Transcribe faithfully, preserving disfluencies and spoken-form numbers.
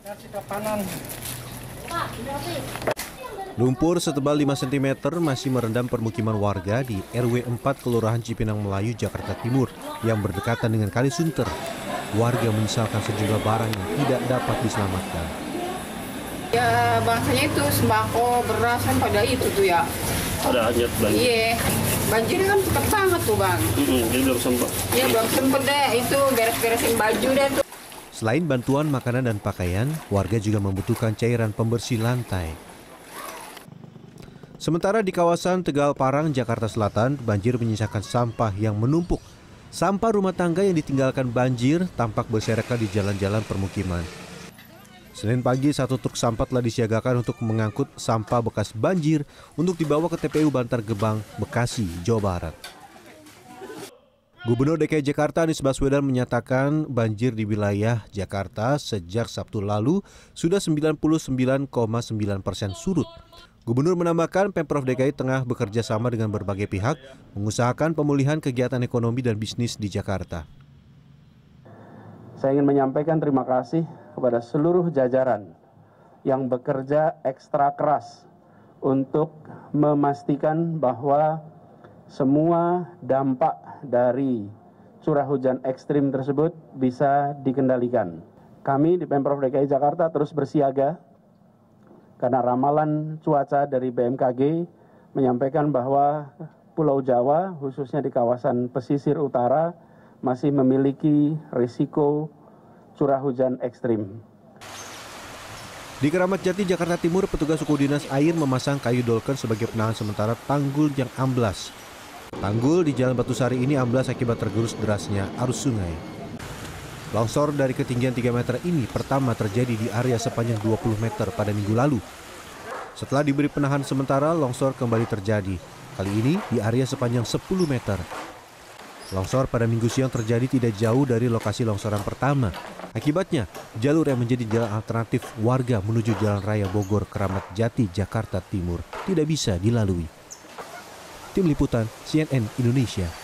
Lumpur setebal lima sentimeter masih merendam permukiman warga di R W empat Kelurahan Cipinang Melayu, Jakarta Timur yang berdekatan dengan Kali Sunter. Warga menyesalkan sejumlah barang yang tidak dapat diselamatkan. Ya bangsanya itu sembako, beras kan pada itu tuh ya. Ada hajat banjir. Iya, banjir kan cepet banget tuh bang. Mm-hmm, jadi belum sempat. Iya belum sempet deh itu beres-beresin baju deh tuh. Selain bantuan makanan dan pakaian, warga juga membutuhkan cairan pembersih lantai. Sementara di kawasan Tegal Parang, Jakarta Selatan, banjir menyisakan sampah yang menumpuk. Sampah rumah tangga yang ditinggalkan banjir tampak berserakan di jalan-jalan permukiman. Senin pagi, satu truk sampah telah disiagakan untuk mengangkut sampah bekas banjir untuk dibawa ke T P U Bantar Gebang, Bekasi, Jawa Barat. Gubernur D K I Jakarta Anies Baswedan menyatakan banjir di wilayah Jakarta sejak Sabtu lalu sudah sembilan puluh sembilan koma sembilan persen surut. Gubernur menambahkan Pemprov D K I tengah bekerja sama dengan berbagai pihak mengusahakan pemulihan kegiatan ekonomi dan bisnis di Jakarta. Saya ingin menyampaikan terima kasih kepada seluruh jajaran yang bekerja ekstra keras untuk memastikan bahwa semua dampak dari curah hujan ekstrim tersebut bisa dikendalikan. Kami di Pemprov D K I Jakarta terus bersiaga karena ramalan cuaca dari B M K G menyampaikan bahwa Pulau Jawa, khususnya di kawasan pesisir utara, masih memiliki risiko curah hujan ekstrim. Di Keramat Jati, Jakarta Timur, petugas suku dinas air memasang kayu dolken sebagai penahan sementara tanggul yang amblas. Tanggul di Jalan Batusari ini amblas akibat tergerus derasnya arus sungai. Longsor dari ketinggian tiga meter ini pertama terjadi di area sepanjang dua puluh meter pada minggu lalu. Setelah diberi penahan sementara, longsor kembali terjadi. Kali ini di area sepanjang sepuluh meter. Longsor pada minggu siang terjadi tidak jauh dari lokasi longsoran pertama. Akibatnya, jalur yang menjadi jalan alternatif warga menuju Jalan Raya Bogor Keramat Jati, Jakarta Timur tidak bisa dilalui. Tim Liputan C N N Indonesia.